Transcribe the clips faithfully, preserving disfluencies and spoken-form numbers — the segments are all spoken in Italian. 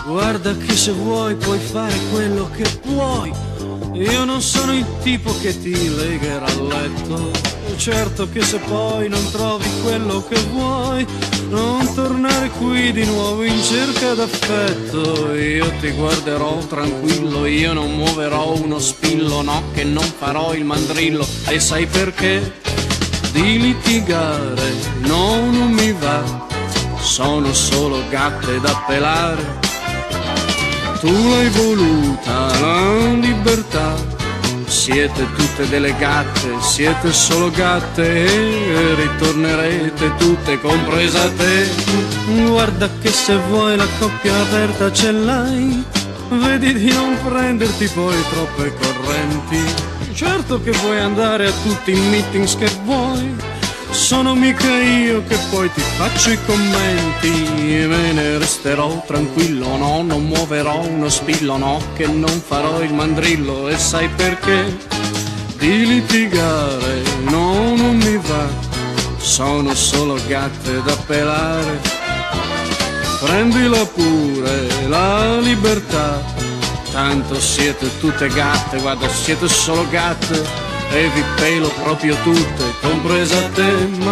Guarda che se vuoi puoi fare quello che puoi. Io non sono il tipo che ti legherà a letto. Certo che se poi non trovi quello che vuoi, non tornare qui di nuovo in cerca d'affetto. Io ti guarderò tranquillo, io non muoverò uno spillo, no che non farò il mandrillo. E sai perché? Di litigare no, non mi va, sono solo gatte da pelare. Tu l'hai voluta la libertà, siete tutte delle gatte, siete solo gatte e ritornerete tutte, compresa te. Guarda che se vuoi la coppia aperta ce l'hai, vedi di non prenderti poi troppe correnti. Certo che vuoi andare a tutti i meetings che vuoi, sono mica io che poi ti faccio i commenti. E me ne resterò tranquillo, no, non muoverò uno spillo, no, che non farò il mandrillo. E sai perché? Di litigare no, non mi va, sono solo gatte da pelare. Prendila pure la libertà, tanto siete tutte gatte, guarda siete solo gatte e vi pelo proprio tutte, compresa te, ma...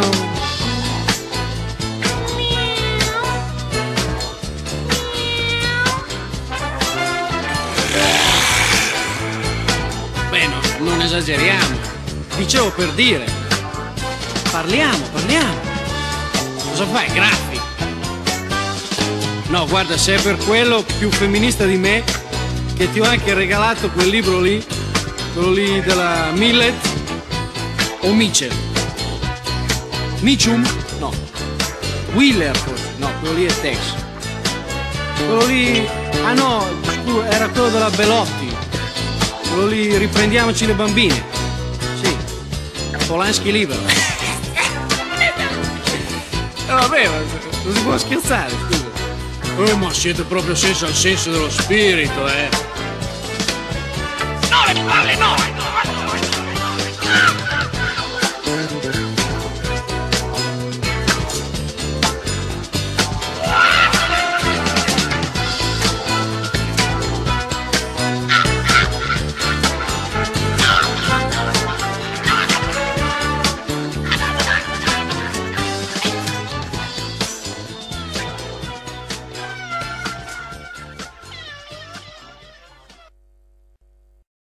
Beh, no, non esageriamo. Dicevo per dire. Parliamo, parliamo. Cosa fai, graffi? No, guarda, se è per quello più femminista di me, che ti ho anche regalato quel libro lì, quello lì della Millet o Mitchell? Mitchum? No. Wheeler forse? No, quello lì è Tex. Quello lì... Ah no, scusa, era quello della Belotti. Quello lì, Riprendiamoci le bambine. Sì. Polanski libero. E vabbè, ma non si può scherzare, scusa. Oh, ma siete proprio senza il senso dello spirito, eh. No, le palle no!